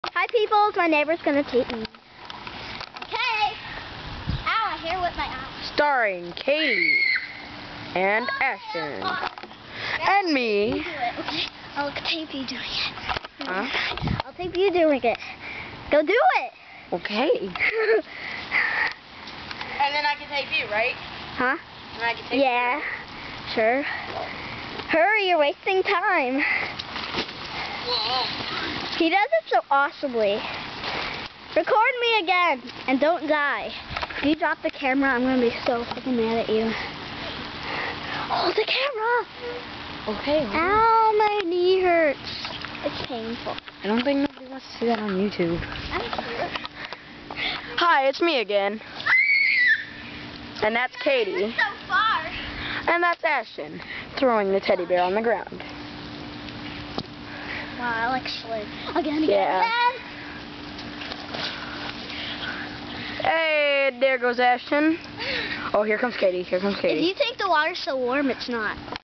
Hi, people. My neighbor's gonna take me. Okay. Ow, I hear with my eyes. Starring Katie and Ashton and me. You do it, okay? I'll tape you doing it. Huh? I'll tape you doing it. Go do it. Okay. And then I can tape you, right? Huh? And I can tape Yeah. Sure. Hurry, you're wasting time. He does it so awesomely. Record me again, and don't die. If you drop the camera, I'm gonna be so fucking mad at you. Hold the camera! Okay. Ow, my knee hurts. It's painful. I don't think nobody wants to see that on YouTube. I'm here. Hi, it's me again. And that's Katie. So far. And that's Ashton, throwing the teddy bear on the ground. Wow, I like slid. Again. Yeah. Hey, there goes Ashton. Oh, here comes Katie. Here comes If Katie. you think the water's so warm, it's not.